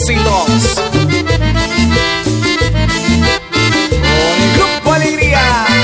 éxitos. Con el Grupo Alegría.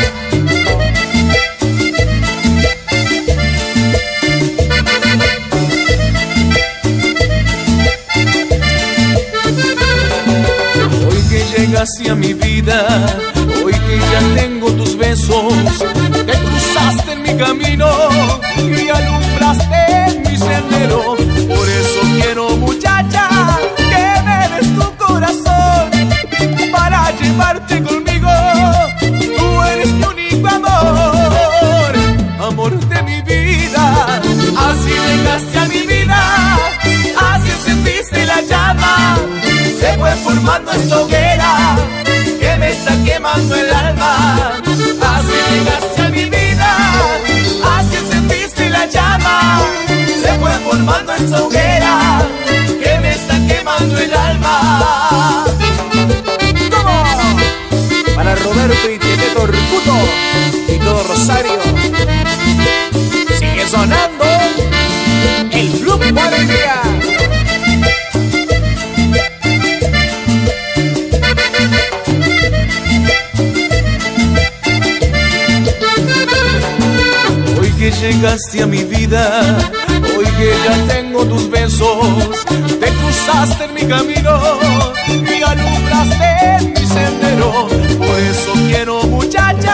Hoy que llegaste a mi vida, hoy que ya tengo tus besos, que cruzaste en mi camino y alumbraste mi sendero. Por eso quiero, muchacha, que me des tu corazón para llevarte conmigo. Tú eres mi único amor, amor de mi vida. Así llegaste a mi vida, así encendiste la llama. Se fue formando esta hoguera que me está quemando el alma. Así llegaste a mi vida, así encendiste la llama. Se fue formando esta hoguera que me está quemando el alma. ¡Toma! Para Roberto y Tete Torcuto y todo Rosario, sigue sonando el Grupo Alegría. Hoy que llegaste a mi vida, hoy que ya tengo tus besos, te cruzaste en mi camino y alumbraste mi sendero. Por eso quiero, muchacha,